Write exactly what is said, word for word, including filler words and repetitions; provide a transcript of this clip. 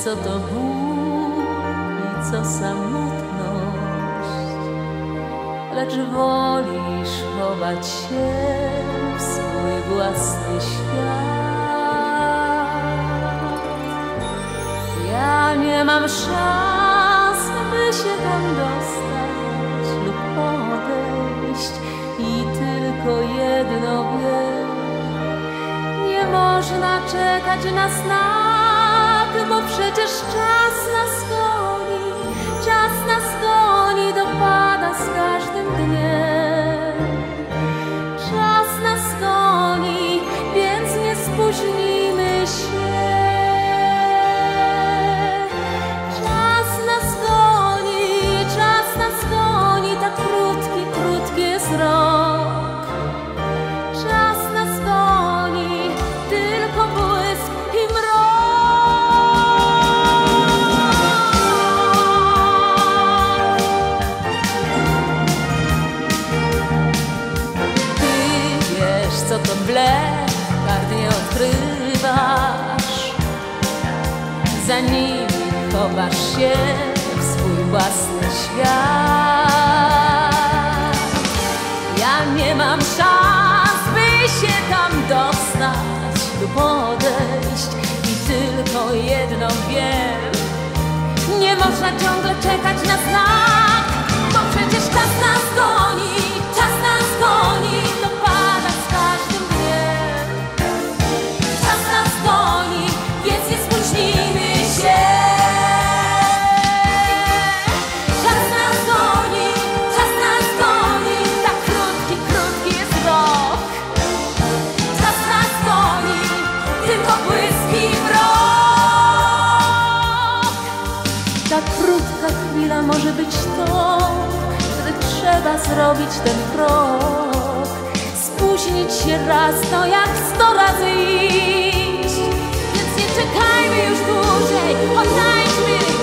co to ból i co samotność, lecz wolisz chować się w swój własny świat. Ja nie mam szans, by się tam dostać lub odejść, i tylko jedno wiem: nie można czekać na znak, bo przecież czas nas goni, czas nas goni, dopada z każdym dniem. Czas nas goni, więc nie spóźnimy się. Czas nas goni, czas nas goni, tak krótki, krótki jest rok. Czas nas goni, tylko błysk i mrok. Ty wiesz, co to blef, kart nie odkrywasz, za nimi chowasz się w swój własny świat. Ja nie mam szans, by się tam dostać lub odejść, i tylko jedno wiem: nie można ciągle czekać na znak, bo przecież czas nas goni, czas nas goni, dopada z każdym dniem. Czas nas goni, więc nie spóźnimy się. Czas nas goni, czas nas goni, tak krótki, krótki jest rok. Czas nas goni, tylko błysk i mrok. Ta krótka chwila może być tą, gdy trzeba zrobić ten krok. Spóźnić się raz to jak sto razy iść, więc nie czekajmy już dłużej, odejdźmy.